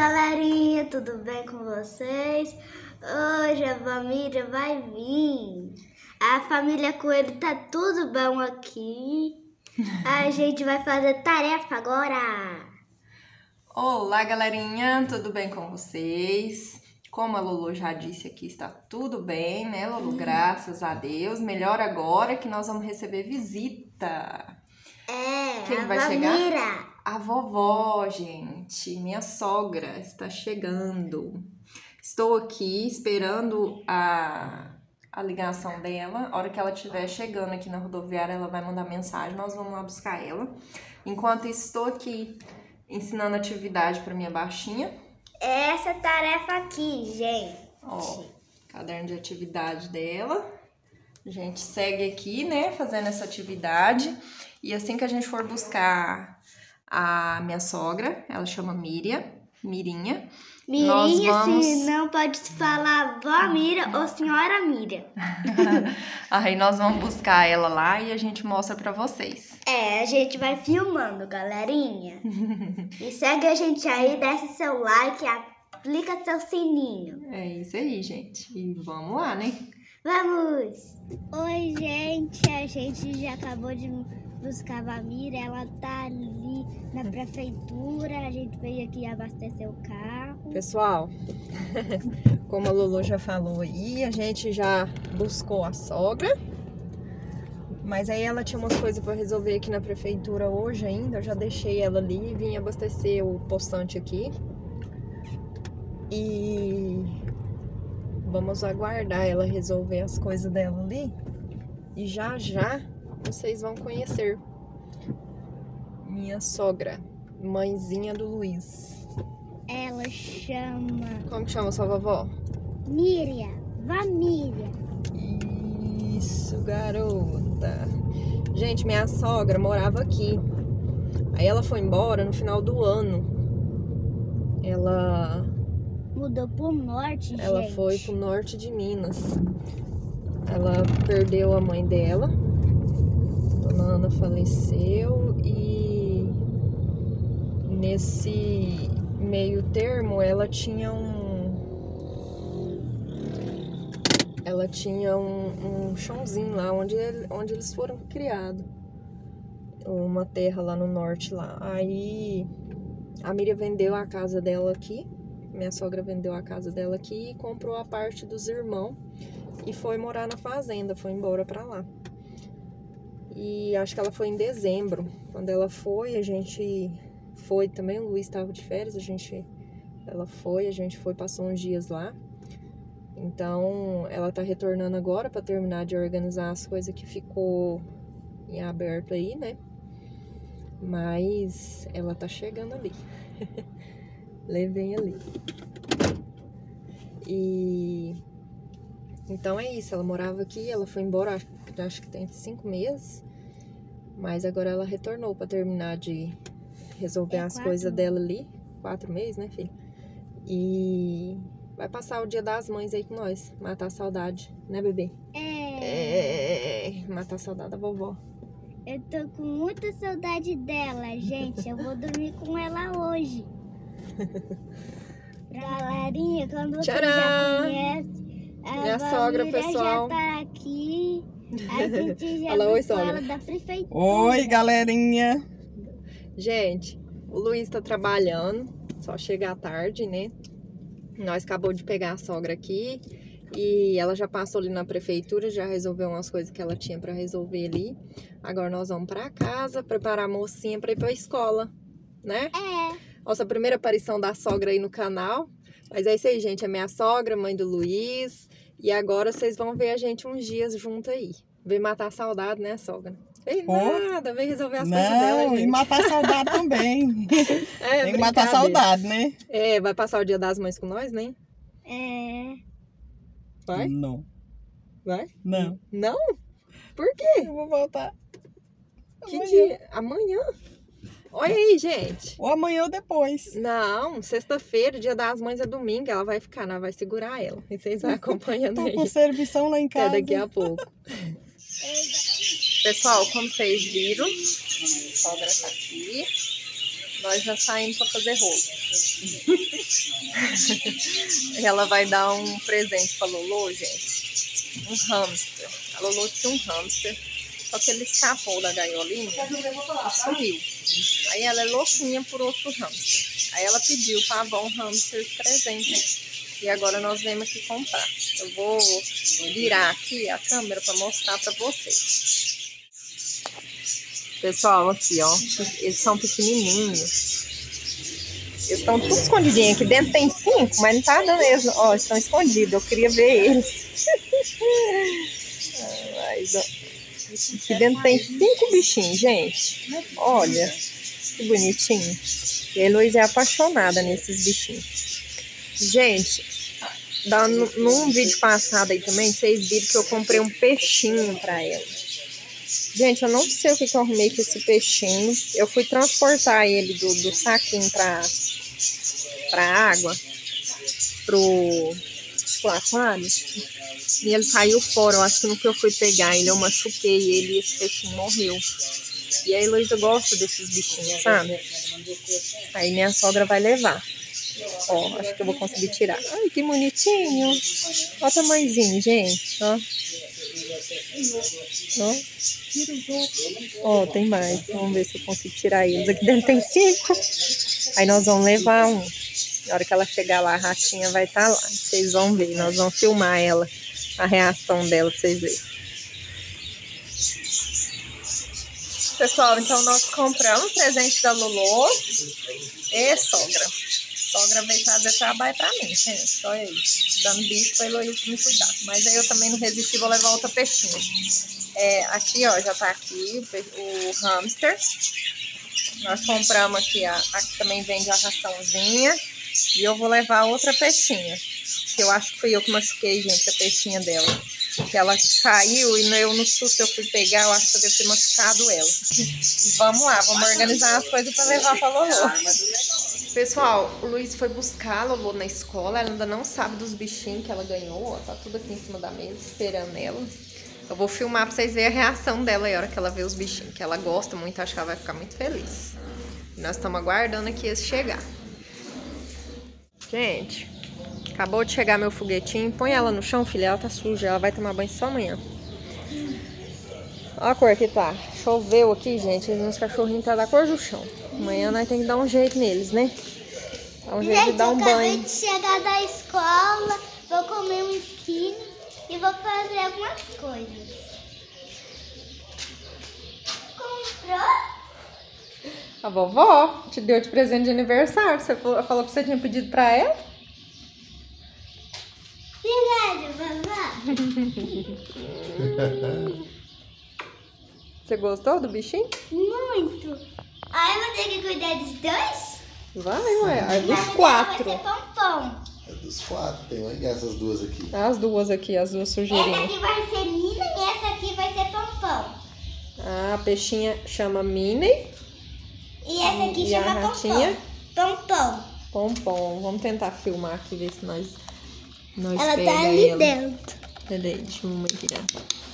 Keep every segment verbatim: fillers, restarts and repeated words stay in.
galerinha, tudo bem com vocês? Hoje a família vai vir. A família Coelho tá tudo bom aqui. A gente vai fazer tarefa agora. Olá, galerinha, tudo bem com vocês? Como a Lulu já disse aqui, está tudo bem, né, Lulu? Hum. Graças a Deus. Melhor agora que nós vamos receber visita. É, Quem a vai família. chegar? A vovó, gente. Minha sogra está chegando. Estou aqui esperando a, a ligação dela. A hora que ela estiver chegando aqui na rodoviária, ela vai mandar mensagem. Nós vamos lá buscar ela. Enquanto isso, estou aqui ensinando atividade para minha baixinha. Essa tarefa aqui, gente. Ó, caderno de atividade dela. A gente segue aqui, né, fazendo essa atividade. E assim que a gente for buscar a minha sogra, ela chama Miriam, Mirinha. Mirinha, nós vamos... se não pode falar vó Miriam ou senhora Miriam. Aí nós vamos buscar ela lá e a gente mostra pra vocês. É, a gente vai filmando, galerinha. E segue a gente aí, desce seu like, aplica seu sininho. É isso aí, gente. E vamos lá, né? Vamos! Oi, gente. A gente já acabou de buscar a Valmira. Ela tá ali na prefeitura. A gente veio aqui abastecer o carro. Pessoal, como a Lulu já falou aí, a gente já buscou a sogra. Mas aí ela tinha umas coisas para resolver aqui na prefeitura hoje ainda. Eu já deixei ela ali e vim abastecer o postante aqui. E vamos aguardar ela resolver as coisas dela ali. E já já vocês vão conhecer minha sogra, mãezinha do Luiz. Ela chama... Como que chama sua vovó? Miriam, vó Miriam. Isso, garota. Gente, minha sogra morava aqui. Aí ela foi embora no final do ano. Ela... Mudou pro norte, Ela gente. foi pro norte de Minas. Ela perdeu a mãe dela. Dona Ana faleceu e nesse meio termo ela tinha um ela tinha um, um chãozinho lá onde, ele, onde eles foram criados. Uma terra lá no norte lá. Aí a Miriam vendeu a casa dela aqui. Minha sogra vendeu a casa dela aqui e comprou a parte dos irmãos e foi morar na fazenda, foi embora pra lá. E acho que ela foi em dezembro. Quando ela foi, a gente foi também, o Luiz estava de férias, a gente, ela foi, a gente foi, passou uns dias lá. Então, ela tá retornando agora pra terminar de organizar as coisas que ficou em aberto aí, né? Mas ela tá chegando ali. Levem ali. E então é isso, ela morava aqui, ela foi embora, acho, acho que tem cinco meses, mas agora ela retornou para terminar de resolver é as quatro. coisas dela ali, quatro meses, né, filho? E vai passar o Dia das Mães aí com nós, matar a saudade, né, bebê? É. É, matar a saudade da vovó. Eu tô com muita saudade dela, gente. Eu vou dormir com ela hoje. Galerinha, quando você Tcharam! já conhece, a minha sogra, pessoal. já tá aqui. A gente já Fala, oi, sogra. ela da prefeitura. Oi, galerinha. Gente, o Luiz tá trabalhando, só chega à tarde, né? Nós acabou de pegar a sogra aqui e ela já passou ali na prefeitura, já resolveu umas coisas que ela tinha pra resolver ali. Agora nós vamos pra casa, preparar a mocinha pra ir pra escola, né? É. Nossa primeira aparição da sogra aí no canal. Mas é isso aí, gente. É minha sogra, mãe do Luiz. E agora vocês vão ver a gente uns dias junto aí. Vem matar a saudade, né, sogra? Vem oh, nada, vem resolver as não, coisas dela, gente. E matar a saudade também. É, tem que matar a saudade, né? É, vai passar o Dia das Mães com nós, né? É. Vai? Não. Vai? Não. Não? Por quê? Eu vou voltar. Que amanhã. dia? Amanhã? Olha aí, gente. Ou amanhã ou depois. Não, sexta-feira, Dia das Mães é domingo. Ela vai ficar, nós vai segurar ela. E vocês vão acompanhando Tô aí. com servição lá em casa. Até daqui a pouco. Pessoal, como vocês viram, a sogra tá aqui. Nós já saímos para fazer rolo. Ela vai dar um presente pra Lolo, gente. Um hamster. A Lolo tinha um hamster, só que ele escapou da gaiolinha e sumiu. Aí ela é louquinha por outro hamster. Aí ela pediu pra avó um hamster de presente. E agora nós viemos aqui comprar. Eu vou virar aqui a câmera pra mostrar pra vocês. Pessoal, aqui, ó. Eles são pequenininhos. Eles estão tudo escondidinhos. Aqui dentro tem cinco, mas não tá dando eles. Ó, estão escondidos. Eu queria ver eles. Mas, ó, aqui dentro tem cinco bichinhos, gente. Olha, que bonitinho. E a Heloísa é apaixonada nesses bichinhos. Gente, dá, num vídeo passado aí também, vocês viram que eu comprei um peixinho pra ela. Gente, eu não sei o que, que eu arrumei com esse peixinho. Eu fui transportar ele do, do saquinho pra, pra água, pro, pro aquário. E ele caiu fora. Eu acho que no que eu fui pegar ele, eu machuquei ele e esse peixinho morreu. E a Heloísa gosta desses bichinhos, sabe? Aí minha sogra vai levar. Ó, acho que eu vou conseguir tirar. Ai, que bonitinho. Olha o tamanhozinho, gente. Ó. Ó. Ó, tem mais. Vamos ver se eu consigo tirar eles. Aqui dentro tem cinco. Aí nós vamos levar um. Na hora que ela chegar lá, a ratinha vai estar lá. Vocês vão ver. Nós vamos filmar ela. A reação dela pra vocês verem. Pessoal, então nós compramos o presente da Lolo. E sogra. Sogra veio fazer trabalho pra mim, gente. Olha aí. Dando bicho pra Heloísa me cuidar. Mas aí eu também não resisti, vou levar outra peixinha. É, aqui, ó, já tá aqui o, o hamster. Nós compramos aqui, a, aqui também vende a raçãozinha. E eu vou levar outra peixinha. Que eu acho que fui eu que machuquei, gente, a peixinha dela. Que ela caiu e eu no susto eu fui pegar, eu acho que eu devo ter machucado ela. Vamos lá, vamos organizar as coisas pra levar pra Lolo. Pessoal, o Luiz foi buscar a Lolo na escola, ela ainda não sabe dos bichinhos que ela ganhou, ó, tá tudo aqui em cima da mesa esperando ela. Eu vou filmar pra vocês verem a reação dela aí, a hora que ela vê os bichinhos, que ela gosta muito, acho que ela vai ficar muito feliz. E nós estamos aguardando aqui eles chegar. Gente, acabou de chegar meu foguetinho, põe ela no chão, filha, ela tá suja, ela vai tomar banho só amanhã. Olha a cor que tá. Choveu aqui, gente. Meus cachorrinhos tá da cor do chão. Amanhã nós temos que dar um jeito neles, né? Dar um jeito gente, de dar um eu banho. acabei de chegar da escola, vou comer um skinny e vou fazer algumas coisas. Comprou? A vovó te deu de presente de aniversário. Você falou, falou que você tinha pedido pra ela? Obrigada, vovó. Você gostou do bichinho? Muito. Aí eu vou ter que cuidar dos dois? Vai, ué. É dos Mas quatro. vai ser pompom. É dos quatro, tem essas duas aqui. As duas aqui, as duas Essa sujeirinhas. aqui vai ser Mina e essa aqui vai ser pompom. A peixinha chama Minnie. E essa aqui E chama a ratinha? pompom. Pompom. Pompom. Vamos tentar filmar aqui, ver se nós, nós Ela pega tá ali ela. dentro. Peraí, deixa eu tirar.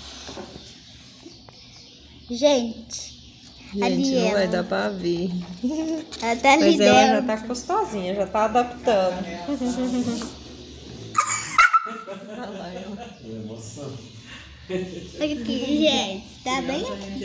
Gente, Gente, ali não ela. vai dar pra ver. Ela tá ali Mas dentro. ela já tá gostosinha, já tá adaptando. Olha lá, ela. Emoção. Aqui, gente, tá bem aqui.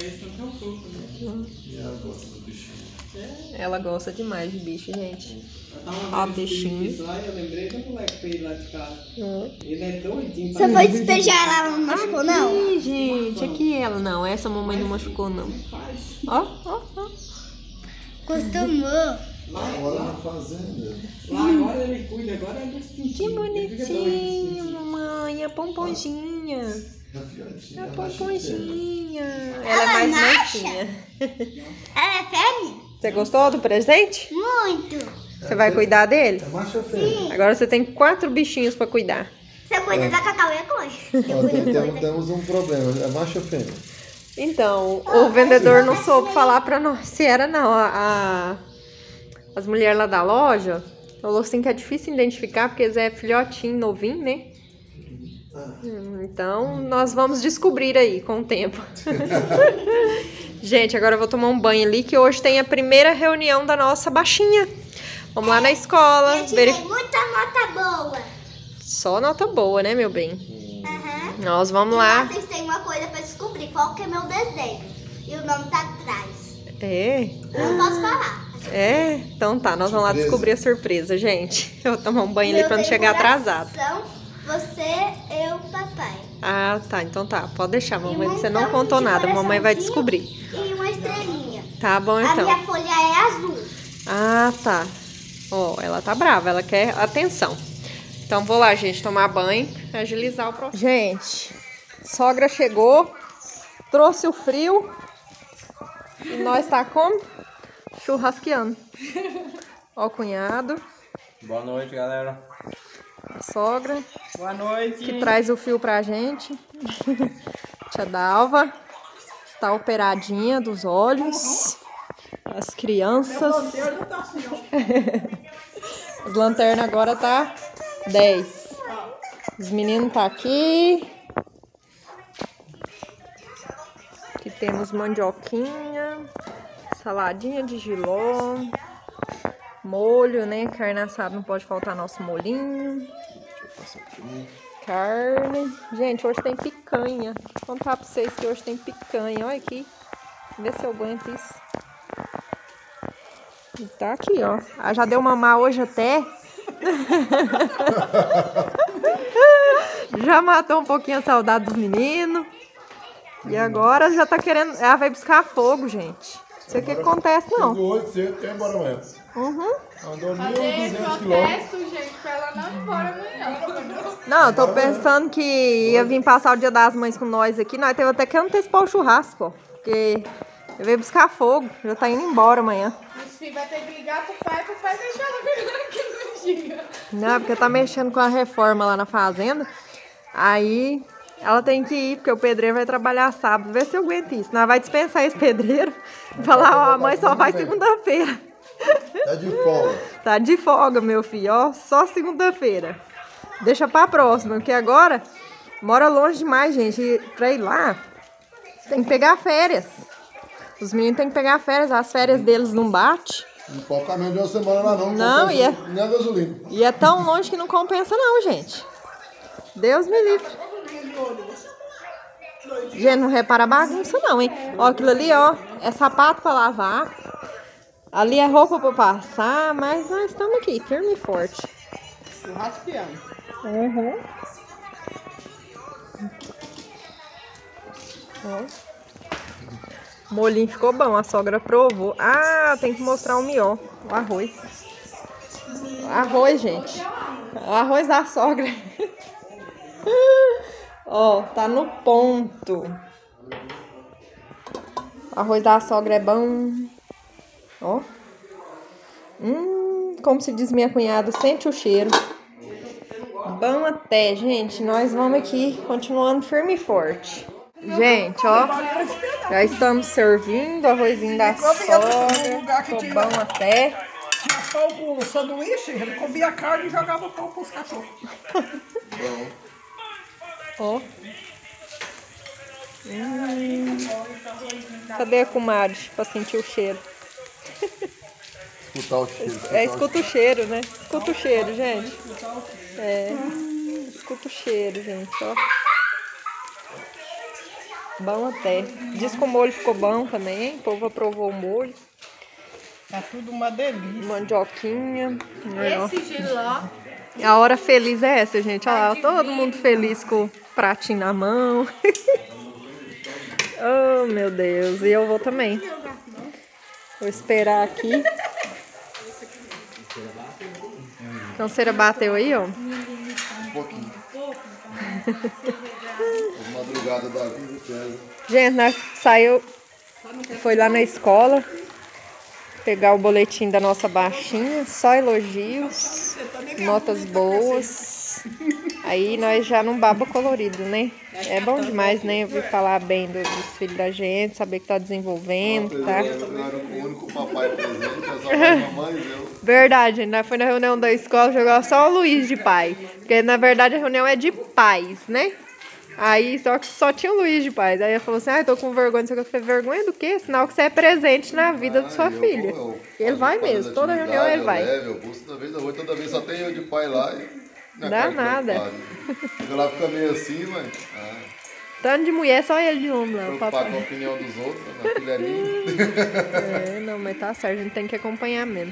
E ela gosta do bichinho. Ela gosta demais de bicho, gente. Ó, Ó, bichinho. Eu lembrei do moleque que fez lá de casa. Hum. Ele é doidinho. Você foi despejar ela, não machucou, não? Ih, gente, aqui ela. Não, essa mamãe não machucou, não. Ó, ó, ó. Acostumou. Lá agora na fazenda. Lá agora ele cuida, agora é dos pintinhos. Que bonitinho, mamãe. A pomponzinha. A fiotinha. A ela acha pomponzinha. Ela é Ela mais nasce? mansinha. Ela é fêmea? Você gostou do presente? Muito. Você vai cuidar deles? É macho ou fêmea? Agora você tem quatro bichinhos pra cuidar. Você cuida da Cacau e a coisa. Ó, tem- tem- temos um problema. É macho ou fêmea? Então, o vendedor não soube falar pra nós se era não. A, a- as mulheres lá da loja falou assim que é difícil identificar porque eles é filhotinho, novinho, né? Hum, Então, nós vamos descobrir aí com o tempo. Gente, agora eu vou tomar um banho ali que hoje tem a primeira reunião da nossa baixinha. Vamos lá na escola. Eu tirei Veri... muita nota boa. Só nota boa, né, meu bem? Aham. Nós vamos E lá. vocês têm uma coisa pra descobrir, qual que é meu desenho. E o nome tá atrás. É? Eu não posso falar. É? Então tá, nós vamos lá Surpresa. descobrir a surpresa, gente. Eu vou tomar um banho ali Meu pra não tem chegar coração, atrasado. Você, eu, papai. Ah, tá. Então tá. Pode deixar, mamãe. E um Você não montão contou de nada. Mamãe vai coraçãozinho descobrir. E uma estrelinha. Tá bom, A então. minha folha é azul. Ah, tá. Ó, ela tá brava. Ela quer atenção. Então vou lá, gente, tomar banho. Agilizar o processo. Gente, sogra chegou. Trouxe o frio. E nós tá como? Churrasqueando. Ó o cunhado. Boa noite, galera. A sogra. Boa noite. Que traz o fio pra gente. Tia Dalva está operadinha dos olhos. As crianças. As lanternas agora tá dez. Os meninos tá aqui. Aqui temos mandioquinha, saladinha de jiló, molho, né? Carne assada não pode faltar nosso molhinho. Carne. Gente, hoje tem picanha. Vou contar pra vocês que hoje tem picanha. Olha aqui. Vê se eu aguento isso. E tá aqui, ó. Ah, já deu mamar hoje até. Já matou um pouquinho a saudade dos meninos. E agora já tá querendo... Ela vai buscar fogo, gente. Não sei o que acontece, não. Chegou hoje cedo, quer ir embora amanhã. Uhum. Andou mil e Fazer duzentos quilômetros. protesto, gente, pra ela não ir embora amanhã. Não, eu tô pensando que ia vir passar o Dia das Mães com nós aqui. Nós teve até que antecipar o churrasco, ó. Porque eu veio buscar fogo. Já tá indo embora amanhã. Os filhos vai ter que ligar pro pai, pro pai deixar ela vir aqui no dia. Não, porque tá mexendo com a reforma lá na fazenda. Aí ela tem que ir, porque o pedreiro vai trabalhar sábado. Vê se eu aguento isso. Nós vai dispensar esse pedreiro. Falar, ó, a mãe só vai segunda-feira. Tá de folga. Tá de folga, meu filho, ó. Só segunda-feira. Deixa pra próxima, porque agora mora longe demais, gente. E pra ir lá, tem que pegar férias. Os meninos têm que pegar férias. As férias deles não batem. Não pode caminhar de uma semana lá não. Não, e é- Nem a gasolina. E é tão longe que não compensa não, gente. Deus me livre. Gente, não repara a bagunça não, hein? Ó, aquilo ali, ó, é sapato pra lavar. Ali é roupa pra passar, mas nós estamos aqui, firme e forte. Churrasqueando. Uhum. Ó. O molinho ficou bom, a sogra provou. Ah, tem que mostrar o mió, o arroz. O arroz, gente. O arroz da sogra. Ó, tá no ponto. O arroz da sogra é bom. Ó. Hum, como se diz minha cunhada, sente o cheiro. Bom até, gente. Nós vamos aqui continuando firme e forte. Gente, ó. Já estamos servindo o arrozinho da sogra. Ficou bom até. Tinha só o sanduíche, ele comia carne e jogava pão pros cachorros. Ó. Hum. Cadê a comadre pra sentir o cheiro? Escutar o cheiro. É, escuta o cheiro, né? Escuta o cheiro, gente. É. Escuta o cheiro, gente, ó. Bom até. Diz que o molho ficou bom também, hein? O povo aprovou o molho. Tá tudo uma delícia. Mandioquinha. Né, ó. Esse giló, A hora feliz é essa, gente. Olha lá, todo mundo feliz com o pratinho na mão. Oh, meu Deus. E eu vou também. Vou esperar aqui. A canseira bateu aí, ó. Um pouquinho. Madrugada da vida, César. Gente, nós saiu, foi lá na escola pegar o boletim da nossa baixinha, só elogios, notas boas. Aí nós já não baba colorido, né? É bom demais, né? Ouvir falar bem do- dos filhos da gente, saber que tá desenvolvendo, tá? Eu era o único papai presente, é só a mamãe e eu. Verdade, nós foi na reunião da escola, jogou só o Luiz de pai. Porque na verdade a reunião é de pais, né? Aí, só que só tinha o Luiz de paz. Aí ele falou assim, ah, eu tô com vergonha, não sei o que. Eu falei, vergonha do quê? Sinal que você é presente na vida da sua Ah, eu filha. vou, eu Ele faço- vai faço mesmo, toda atividade, reunião ele eu vai. levo, eu busco toda vez, eu vou, toda vez só tem eu de pai lá. E minha Dá cara de nada. preocupado. Chega lá, fica meio assim, mas... Ah, Tanto de mulher, só ele de ombro lá, o preocupar com a papai. opinião dos outros, minha filha é minha. É, não, mas tá certo, a gente tem que acompanhar mesmo.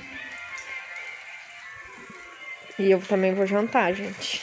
E eu também vou jantar, gente.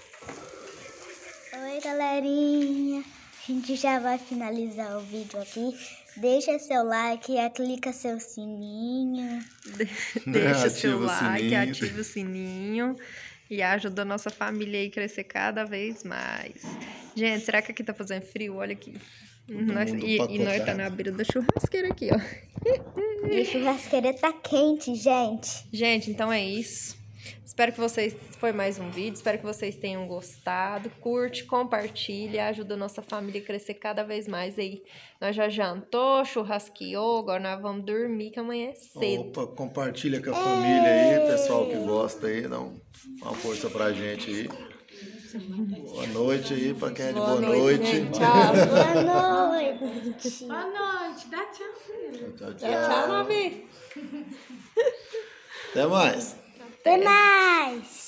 Oi, galerinha. A gente já vai finalizar o vídeo aqui. Deixa seu like, clica seu sininho. Deixa Ativa seu o like, sininho. ativa o sininho e ajuda a nossa família aí a crescer cada vez mais. Gente, será que aqui tá fazendo frio? Olha aqui. Nós- mundo e, e nós tá patocado. na beira da churrasqueira aqui, ó. E a churrasqueira tá quente, gente. Gente, então é isso. Espero que vocês... Foi mais um vídeo. Espero que vocês tenham gostado. Curte, compartilha. Ajuda a nossa família a crescer cada vez mais aí. Nós já jantou, churrasqueou. Agora nós vamos dormir, que amanhã é cedo. Opa, compartilha com a família aí, pessoal que gosta aí, dá um- uma força pra gente aí. Boa noite aí, pra quem é de boa, noite. gente. Tchau. Boa noite. Boa noite. Dá tchau, filho. Tchau, tchau. Tchau, Mavi. Até mais. Até mais.